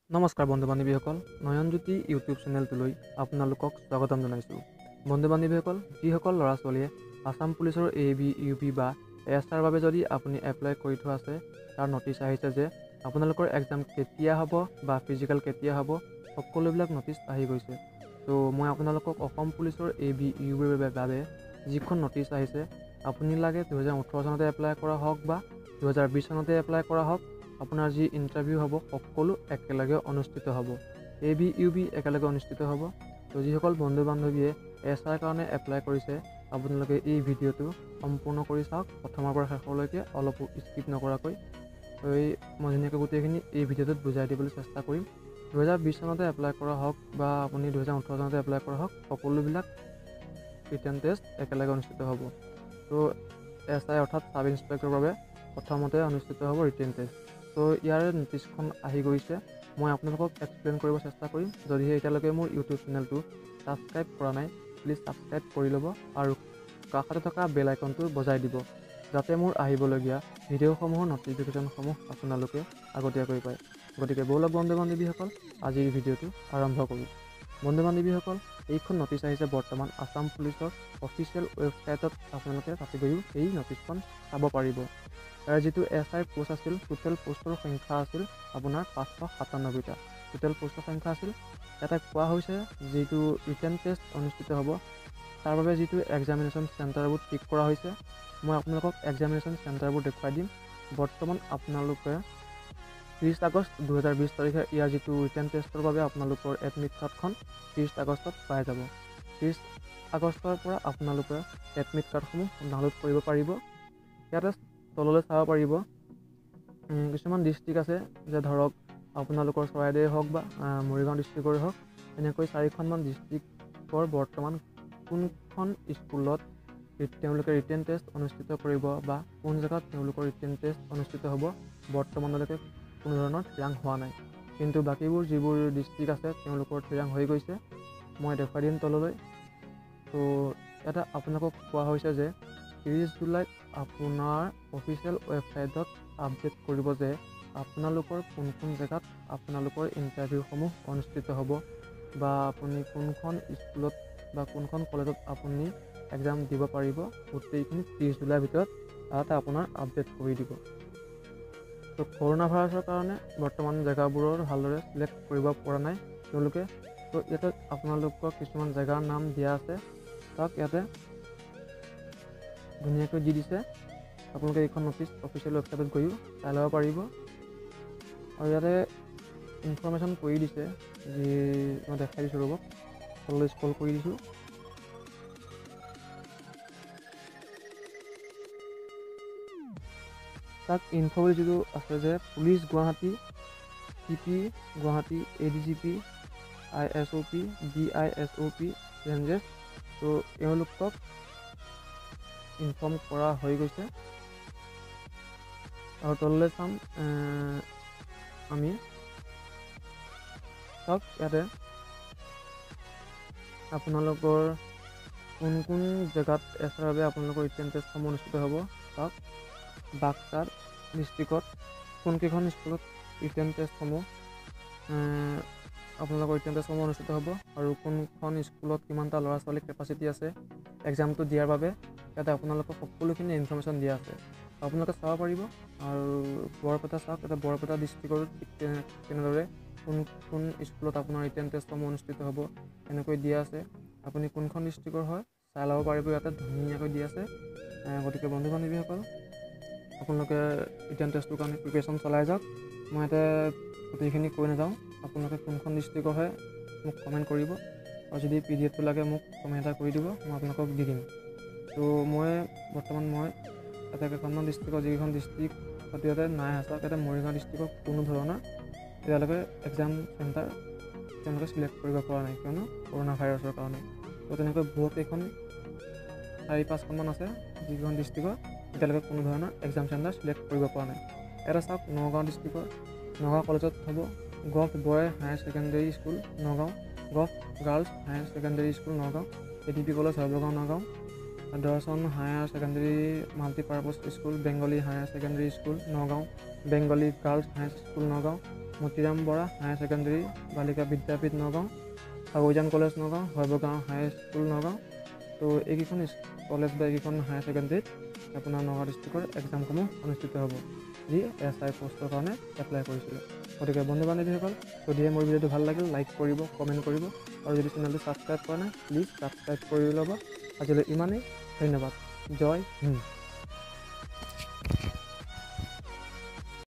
নমস্কাৰ বন্ধু বান্ধৱীসকল, নয়নজ্যোতি ইউটিউব চেনেলটোলৈ আপোনালোকক স্বাগতম জনাইছোঁ। বন্ধু বান্ধৱীসকল, যিসকল ল'ৰা ছোৱালীয়ে আছাম পুলিচৰ AB, UP বা ASR বাবে যদি আপুনি এপ্লাই কৰি থোৱা আছে, তাৰ নটিচ আহিছে যে আপোনালোকৰ এক্সাম কেতিয়া হ'ব বা ফিজিকেল কেতিয়া হ'ব, সকলোবিলাক নটিচ আহি গৈছে। তো মই আপোনালোকক অসম পুলিচৰ AB, UP বাবে যিখন নটিচ আহিছে, আপুনি লাগে 2018 চনতে এপ্লাই কৰা হওক বা 2020 চনতে এপ্লাই কৰা হওক, আপোনাৰ যি ইণ্টাৰভিউ হ'ব সকলো একেলগে অনুষ্ঠিত হ'ব। AB, UP একেলগে অনুষ্ঠিত হ'ব। তো যিসকল বন্ধু বান্ধৱীয়ে ASR কাৰণে এপ্লাই কৰিছে, আপোনালোকে এই ভিডিঅ'টো সম্পূৰ্ণ কৰি চাওক, প্ৰথমৰ পৰা শেষলৈকে অলপো স্কিপ নকৰাকৈ। তো মই ধুনীয়াকৈ গোটেইখিনি এই ভিডিঅ'টোত বুজাই দিবলৈ চেষ্টা কৰিম। 2020 চনতে এপ্লাই কৰা হওক বা আপুনি 2018 চনতে এপ্লাই কৰা হওক, সকলোবিলাক ৰিটেন টেষ্ট একেলগে অনুষ্ঠিত হ'ব। তো SI অৰ্থাৎ ছাব ইন্সপেক্টৰৰ বাবে প্ৰথমতে অনুষ্ঠিত হ'ব ৰিটেন টেষ্ট। তো ইয়াৰে নটিচখন আহি গৈছে, মই আপোনালোকক এক্সপ্লেইন কৰিব চেষ্টা কৰিম। যদিহে এতিয়ালৈকে মোৰ ইউটিউব চেনেলটো ছাবস্ক্ৰাইব কৰা নাই, প্লিজ ছাবস্ক্ৰাইব কৰি ল'ব আৰু কাষতে থকা বেল আইকনটো বজাই দিব, যাতে মোৰ আহিবলগীয়া ভিডিঅ'সমূহৰ নটিফিকেশ্যনসমূহ আপোনালোকে আগতীয়াকৈ পায়। গতিকে ব'লক বন্ধু বান্ধৱীসকল, আজিৰ ভিডিঅ'টো আৰম্ভ কৰোঁ। বন্ধু বান্ধৱীসকল, এইখন নটিচ আহিছে বৰ্তমান আছাম পুলিচৰ অফিচিয়েল ৱেবছাইটত। আপোনালোকে তাতে গৈও এই নটিচখন চাব পাৰিব। তাৰ যিটো SI পোষ্ট আছিল, টোটেল পোষ্টৰ সংখ্যা আছিল আপোনাৰ 597টা। টোটেল পোষ্টৰ সংখ্যা আছিল। ইয়াতে কোৱা হৈছে যিটো ৰিটেন টেষ্ট অনুষ্ঠিত হ'ব, তাৰ বাবে যিটো এক্সামিনেশ্যন চেণ্টাৰবোৰ ঠিক কৰা হৈছে, মই আপোনালোকক এক্সামিনেশ্যন চেণ্টাৰবোৰ দেখুৱাই দিম। বৰ্তমান আপোনালোকে 30 আগষ্ট 2020 তাৰিখে ইয়াৰ যিটো ৰিটেন টেষ্টৰ বাবে আপোনালোকৰ এডমিট কাৰ্ডখন 30 আগষ্টত পাই যাব। 30 আগষ্টৰ পৰা আপোনালোকে এডমিট কাৰ্ডসমূহ ডাউনলোড কৰিব পাৰিব। ইয়াতে তললৈ চাব পাৰিব, কিছুমান ডিষ্ট্ৰিক্ট আছে, যে ধৰক আপোনালোকৰ চৰাইদেউ হওক বা মৰিগাঁও ডিষ্ট্ৰিক্টৰে হওক, এনেকৈ 4খনমান ডিষ্ট্ৰিক্টৰ বৰ্তমান কোনখন স্কুলত তেওঁলোকে ৰিটেন টেষ্ট অনুষ্ঠিত কৰিব বা কোন জেগাত তেওঁলোকৰ ৰিটেন টেষ্ট অনুষ্ঠিত হ'ব, বৰ্তমানলৈকে কোনো ধৰণৰ থিৰাং হোৱা নাই। কিন্তু বাকীবোৰ যিবোৰ ডিষ্ট্ৰিক্ট আছে তেওঁলোকৰ থিৰাং হৈ গৈছে, মই দেখুৱাই দিম তললৈ। তো ইয়াতে আপোনালোকক কোৱা হৈছে যে 30 জুলাইত আপোনাৰ অফিচিয়েল ৱেবছাইটত আপডেট কৰিব যে আপোনালোকৰ কোন জেগাত আপোনালোকৰ ইণ্টাৰভিউসমূহ অনুষ্ঠিত হ'ব বা আপুনি কোনখন স্কুলত বা কোনখন কলেজত আপুনি এক্সাম দিব পাৰিব, গোটেইখিনি 30 জুলাইৰ ভিতৰত তাতে আপোনাৰ আপডেট কৰি দিব। তো কৰোণা ভাইৰাছৰ কাৰণে বৰ্তমান জেগাবোৰৰ ভালদৰে চিলেক্ট কৰিব পৰা নাই তেওঁলোকে। তো ইয়াতে আপোনালোকক কিছুমান জেগাৰ নাম দিয়া আছে, তাক ইয়াতে ধুনীয়াকৈ দি দিছে। আপোনালোকে এইখন নটিচ অফিচিয়েল ৱেবছাইটত গৈও চাই ল'ব পাৰিব। আৰু ইয়াতে ইনফৰ্মেশ্যন কৰি দিছে, যি মই দেখাই দিছোঁ, ৰ'ব তললৈ স্ক্ৰল কৰি দিছোঁ। তাক ইনফো বুলি যিটো আছে যে police Guwahati, CP Guwahati, ADGP, ISOP, DISOP ranges, তো এওঁলোকক ইনফৰ্ম কৰা হৈ গৈছে। আৰু তললৈ চাম আমি, চাওক ইয়াতে আপোনালোকৰ কোন জেগাত এছাৰ বাবে আপোনালোকৰ ৰিটেন টেষ্টসমূহ অনুষ্ঠিত হ'ব। চাওক বাক্সা ডিষ্ট্ৰিক্টত কোনকেইখন স্কুলত ৰিটেন টেষ্টসমূহ আপোনালোকৰ ৰিটেন টেষ্টসমূহ অনুষ্ঠিত হ'ব আৰু কোনখন স্কুলত কিমানটা ল'ৰা ছোৱালীৰ কেপাচিটি আছে এক্সামটো দিয়াৰ বাবে, ইয়াতে আপোনালোকক সকলোখিনি ইনফৰ্মেশ্যন দিয়া আছে, আপোনালোকে চাব পাৰিব। আৰু বৰপেটা চাওক, ইয়াতে বৰপেটা ডিষ্ট্ৰিক্টৰ ঠিক তেনেদৰে কোন স্কুলত আপোনাৰ ৰিটেন টেষ্টসমূহ অনুষ্ঠিত হ'ব এনেকৈ দিয়া আছে। আপুনি কোনখন ডিষ্ট্ৰিক্টৰ হয় চাই ল'ব পাৰিব, ইয়াতে ধুনীয়াকৈ দিয়া আছে। গতিকে বন্ধু বান্ধৱীসকল, আপোনালোকে ৰিটেন টেষ্টটোৰ কাৰণে প্ৰিপেৰেশ্যন চলাই যাওক। মই ইয়াতে গোটেইখিনি কৈ নাযাওঁ, আপোনালোকে কোনখন ডিষ্ট্ৰিক্টৰ হয় মোক কমেণ্ট কৰিব, আৰু যদি PDF-টো লাগে মোক কমেণ্ট এটা কৰি দিব, মই আপোনালোকক দি দিম। তো বৰ্তমান মই ইয়াতে কেইখনমান ডিষ্ট্ৰিক্টৰ, যিকেইখন ডিষ্ট্ৰিক্ট ইয়াতে নাই আছে, ইয়াতে মৰিগাঁও ডিষ্ট্ৰিক্টৰ কোনো ধৰণৰ এতিয়ালৈকে এক্সাম চেণ্টাৰ তেওঁলোকে চিলেক্ট কৰিব পৰা নাই, কিয়নো কৰোণা ভাইৰাছৰ কাৰণে। তো তেনেকৈ বহুতকেইখন 4-5খনমান আছে যিকেইখন ডিষ্ট্ৰিক্টৰ এতিয়ালৈকে কোনো ধৰণৰ এক্সাম চেণ্টাৰ চিলেক্ট কৰিব পৰা নাই। এটা চাওক নগাঁও ডিষ্ট্ৰিক্টৰ, নগাঁও কলেজত হ'ব gov boy higher secondary school Nagaon, gov girls higher secondary school Nagaon, ADP college Sarbagaon Nagaon, Darshan higher secondary multipurpose school, Bengali higher secondary school Nagaon, Bengali girls higher school Nagaon, Motiram Bora higher secondary বালিকা বিদ্যাপীঠ নগাঁও, কাকজান কলেজ নগাঁও, শৈবগাঁও হাইস্কুল নগাঁও। তো এইকেইখন কলেজ বা এইকেইখন হায়াৰ ছেকেণ্ডেৰীত আপোনাৰ নগাঁও ডিষ্ট্ৰিক্টৰ এক্সামসমূহ অনুষ্ঠিত হ'ব, যি SI পষ্টৰ কাৰণে এপ্লাই কৰিছিলে। গতিকে বন্ধু বান্ধৱীসকল, যদিহে মোৰ ভিডিঅ'টো ভাল লাগিল লাইক কৰিব, কমেণ্ট কৰিব, আৰু যদি চেনেলটো ছাবস্ক্ৰাইব কৰা নাই প্লিজ ছাবস্ক্ৰাইব কৰি ল'ব। আজিলৈ ইমানেই, ধন্যবাদ। জয় হিন্দ।